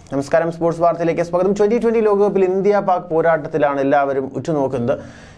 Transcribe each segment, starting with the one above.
നമസ്കാരം, സ്പോർട്സ് വാർത്തയിലേക്ക് സ്വാഗതം. 2020 ലോകകപ്പിൽ ഇന്ത്യ പാക് പോരാട്ടത്തിലാണ് എല്ലാവരും ഉറ്റുനോക്കുന്നത്.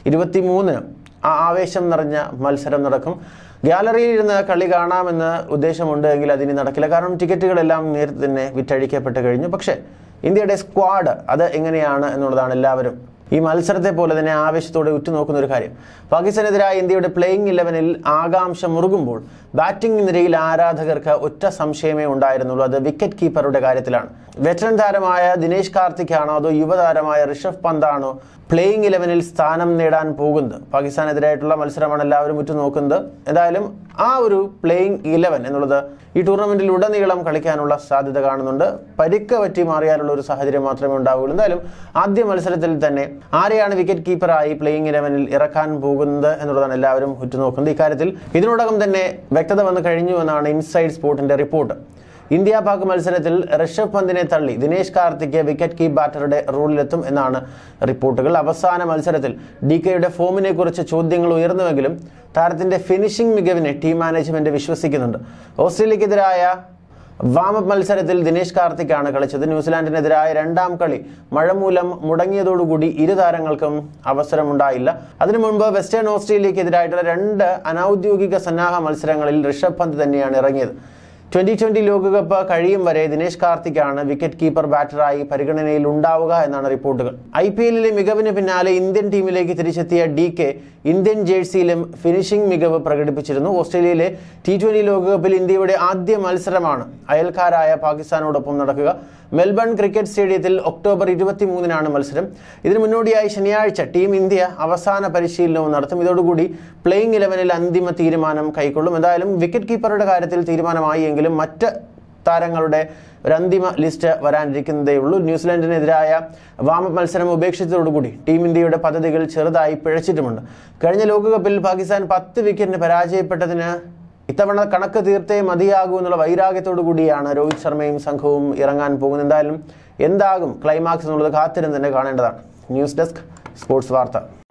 23 ആവേശം നിറഞ്ഞ മത്സരം നടക്കും. ഗ്യാലറിയിൽ ഇരുന്ന് കളി കാണാമെന്ന് ഉദ്ദേശമുണ്ട് എങ്കിൽ അതിന് നടക്കില്ല. കാരണം ടിക്കറ്റുകളെല്ലാം നേരത്തെ തന്നെ വിറ്റഴിക്കപ്പെട്ട് കഴിഞ്ഞു. പക്ഷേ ഇന്ത്യയുടെ സ്ക്വാഡ് അത് എങ്ങനെയാണ് എന്നുള്ളതാണ് എല്ലാവരും ഈ മത്സരത്തെ പോലെ തന്നെ ആവേശത്തോടെ ഉറ്റുനോക്കുന്ന ഒരു കാര്യം. പാകിസ്ഥാനെതിരായ ഇന്ത്യയുടെ പ്ലേയിങ് 11-ൽ ആകാംക്ഷ മുറുകുമ്പോൾ ബാറ്റിംഗ് നിരയിൽ ആരാധകർക്ക് ഒറ്റ സംശയമേ ഉണ്ടായിരുന്നുള്ളൂ. അത് വിക്കറ്റ് കീപ്പറുടെ കാര്യത്തിലാണ്. വെറ്ററൻ താരമായ ദിനേശ് കാർത്തിക്കാണോ അതോ യുവതാരമായ ഋഷഭ് പന്താണോ പ്ലേയിങ് 11-ൽ സ്ഥാനം നേടാൻ പോകുന്നത്? പാകിസ്ഥാനെതിരായിട്ടുള്ള മത്സരമാണ് എല്ലാവരും ഉറ്റുനോക്കുന്നത്. എന്തായാലും ആ ഒരു പ്ലേയിങ് 11 എന്നുള്ളത് ഈ ടൂർണമെന്റിൽ ഉടനീളം കളിക്കാനുള്ള സാധ്യത കാണുന്നുണ്ട്. പരിക്ക് പറ്റി മാറിയാലുള്ള ഒരു സാഹചര്യം മാത്രമേ ഉണ്ടാവുകയുള്ളൂ. എന്തായാലും ആദ്യ മത്സരത്തിൽ തന്നെ ആരെയാണ് വിക്കറ്റ് കീപ്പറായി പ്ലേയിങ് 11-ൽ ഇറക്കാൻ പോകുന്നത് എന്നുള്ളതാണ് എല്ലാവരും ഉറ്റുനോക്കുന്നത്. ഇക്കാര്യത്തിൽ ഇതിനോടകം തന്നെ വ്യക്തത വന്നു കഴിഞ്ഞു എന്നാണ് ഇൻസൈഡ് സ്പോർട്ടിന്റെ റിപ്പോർട്ട്. ഇന്ത്യ പാക് മത്സരത്തിൽ ഋഷഭ് പന്തിനെ തള്ളി ദിനേശ് കാർത്തിക് വിക്കറ്റ് കീപ്പ് ബാറ്ററുടെ റോളിലെത്തും എന്നാണ് റിപ്പോർട്ടുകൾ. അവസാന മത്സരത്തിൽ DKയുടെ ഫോമിനെ കുറിച്ച് ചോദ്യങ്ങൾ ഉയർന്നുവെങ്കിലും താരത്തിന്റെ ഫിനിഷിംഗ് മികവിനെ ടീം മാനേജ്മെന്റ് വിശ്വസിക്കുന്നുണ്ട്. ഓസ്ട്രേലിയക്കെതിരായ വാമപ്പ് മത്സരത്തിൽ ദിനേശ് കാർത്തിക്കാണ് കളിച്ചത്. ന്യൂസിലാൻഡിനെതിരായ രണ്ടാം കളി മഴ മൂലം മുടങ്ങിയതോടുകൂടി ഇരു താരങ്ങൾക്കും അവസരമുണ്ടായില്ല. അതിനു മുൻപ് വെസ്റ്റേൺ ഓസ്ട്രേലിയക്കെതിരായിട്ടുള്ള 2 അനൌദ്യോഗിക സന്നാഹ മത്സരങ്ങളിൽ ഋഷഭ് പന്ത് തന്നെയാണ് ഇറങ്ങിയത്. 2020 ലോകകപ്പ് കഴിയും വരെ ദിനേശ് കാർത്തിക്കാണ് വിക്കറ്റ് കീപ്പർ ബാറ്ററായി പരിഗണനയിൽ ഉണ്ടാവുക എന്നാണ് റിപ്പോർട്ടുകൾ. IPL-ലെ മികവിന് പിന്നാലെ ഇന്ത്യൻ ടീമിലേക്ക് തിരിച്ചെത്തിയ DK ഇന്ത്യൻ ജേഴ്സിയിലും ഫിനിഷിംഗ് മികവ് പ്രകടിപ്പിച്ചിരുന്നു. ഓസ്ട്രേലിയയിലെ T20 ലോകകപ്പിൽ ഇന്ത്യയുടെ ആദ്യ മത്സരമാണ് അയൽക്കാരായ പാകിസ്ഥാനോടൊപ്പം നടക്കുക. മെൽബൺ ക്രിക്കറ്റ് സ്റ്റേഡിയത്തിൽ ഒക്ടോബർ 23-നാണ് മത്സരം. ഇതിനു മുന്നോടിയായി ശനിയാഴ്ച ടീം ഇന്ത്യ അവസാന പരിശീലനവും നടത്തും. ഇതോടുകൂടി പ്ലേയിങ് 11-ൽ അന്തിമ തീരുമാനം കൈക്കൊള്ളും. എന്തായാലും വിക്കറ്റ് കീപ്പറുടെ കാര്യത്തിൽ തീരുമാനമായി എങ്കിലും മറ്റ് താരങ്ങളുടെ ഒരു അന്തിമ ലിസ്റ്റ് വരാനിരിക്കുന്നതേ ഉള്ളൂ. ന്യൂസിലാൻഡിനെതിരായ വാമപ്പ് മത്സരം ഉപേക്ഷിച്ചതോടുകൂടി ടീം ഇന്ത്യയുടെ പദ്ധതികൾ ചെറുതായി പിഴച്ചിട്ടുമുണ്ട്. കഴിഞ്ഞ ലോകകപ്പിൽ പാകിസ്ഥാൻ 10 വിക്കറ്റിന് പരാജയപ്പെട്ടതിന് ഇത്തവണ കണക്ക് തീർത്തേ മതിയാകൂ എന്നുള്ള വൈരാഗ്യത്തോടു കൂടിയാണ് രോഹിത് ശർമ്മയും സംഘവും ഇറങ്ങാൻ പോകുന്നത്. എന്തായാലും എന്താകും ക്ലൈമാക്സ് എന്നുള്ളത് കാത്തിരുന്ന് തന്നെ കാണേണ്ടതാണ്. ന്യൂസ് ഡെസ്ക്, സ്പോർട്സ് വാർത്ത.